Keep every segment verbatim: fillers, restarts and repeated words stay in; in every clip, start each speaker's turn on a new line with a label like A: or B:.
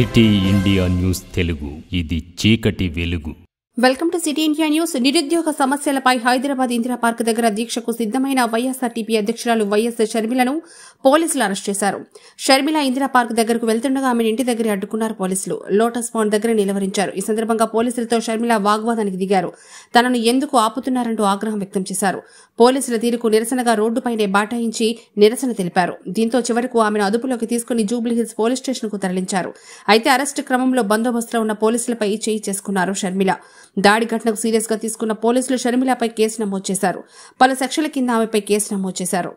A: City India news Telugu, ఇది చీకటి వెలుగు.
B: Welcome to city India news. నిరుద్యోగ సమస్యలపై హైదరాబాద్ ఇందిరా పార్క్ దగ్గర దీక్షకు సిద్దమైన వైఎస్ఆర్టీపీ అధ్యక్షురాలు వైఎస్ షర్మిలను పోలీసులు అరెస్ట్ చేశారు. షర్మిల ఇందిరా పార్క్ దగ్గరకు వెళ్తుండగా ఆమెను ఇంటి దగ్గర అడ్డుకున్నారు పోలీసులు. లోటస్ పాండ్ దగ్గర నిలవరించారు. ఈ సందర్భంగా పోలీసులతో షర్మిల వాగ్వాదానికి దిగారు. తనను ఎందుకు ఆపుతున్నారంటూ ఆగ్రహం వ్యక్తం చేశారు. పోలీసుల తీరుకు నిరసనగా రోడ్డుపైనే బాటాయించి నిరసన తెలిపారు. దీంతో చివరకు ఆమెను అదుపులోకి తీసుకుని జూబ్లీహిల్స్ పోలీస్ స్టేషన్ కు తరలించారు. అయితే అరెస్టు క్రమంలో బందోబస్తులో ఉన్న పోలీసులపై చేయి చేసుకున్నారు షర్మిల. దాడి ఘటనకు సీరియస్ గా తీసుకున్న పోలీసులు షర్మిలపై కేసు నమోదు చేశారు. పలు సెక్షన్ల కింద ఆమెపై కేసు నమోదు చేశారు.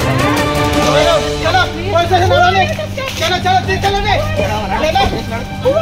C: चलो चलो चलो चलो